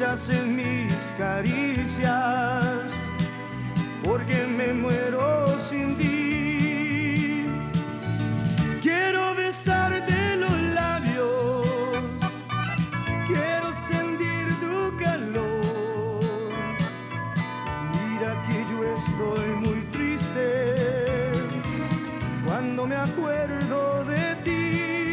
piensas en mis caricias, porque me muero sin ti. Quiero besarte los labios, quiero sentir tu calor. Mira que yo estoy muy triste cuando me acuerdo de ti.